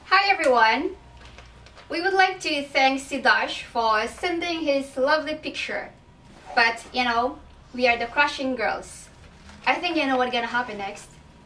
Hi everyone! We would like to thank Sidash for sending his lovely picture. But, you know, we are the crushing girls. I think you know what's gonna happen next.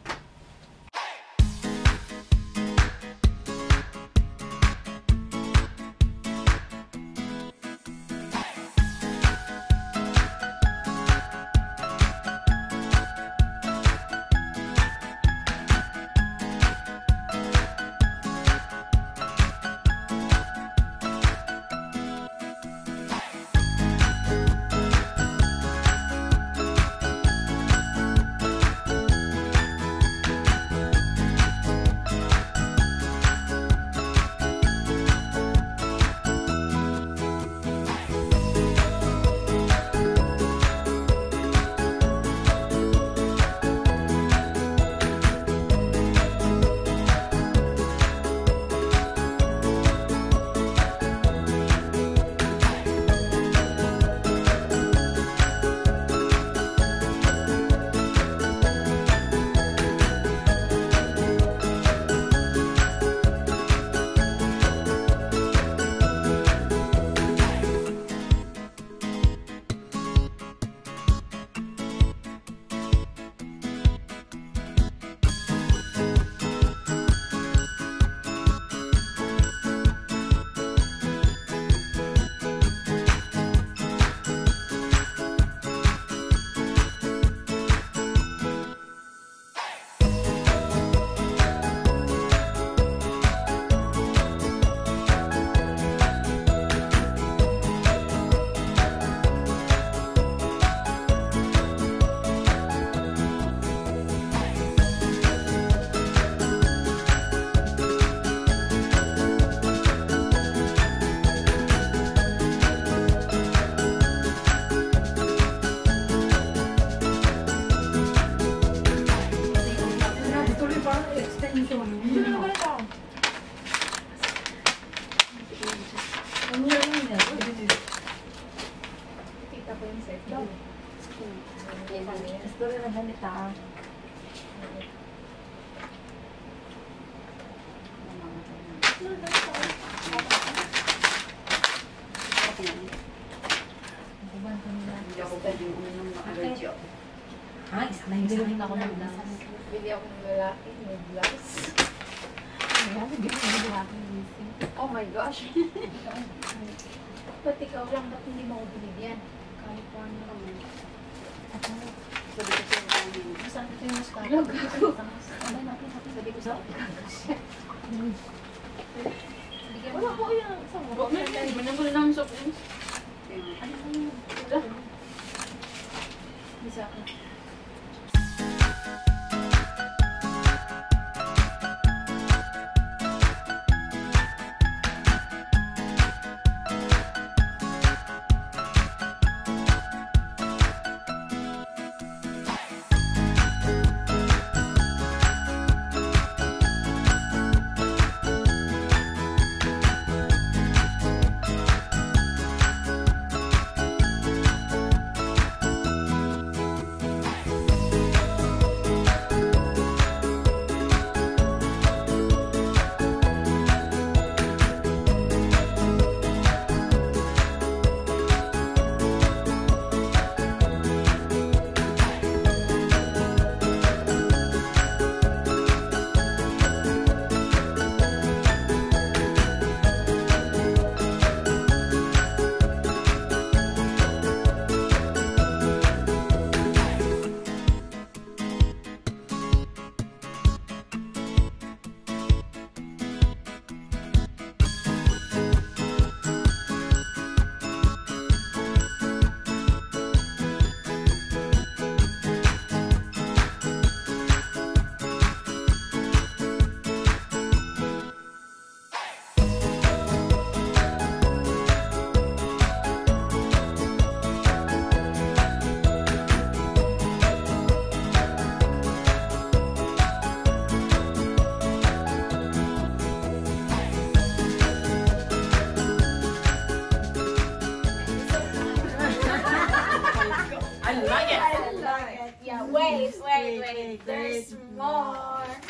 Story na ganita. Hindi ako pwede uminom ng allergy. Ah, isa na yung ako ng blouse. Bili ako ng lalaki, may blouse. Oh my gosh. Ba't ikaw lang, ba't hindi mo ako binigyan? California naman. Sabi ko sa'yo kanina. Saan ito yung muskat? Sabi ko sa'yo. Wala ko yan. Saan mo? Manangol lang soft drinks. Ano ko yun? Bisa ako. I like it. Yeah, wait. There's more.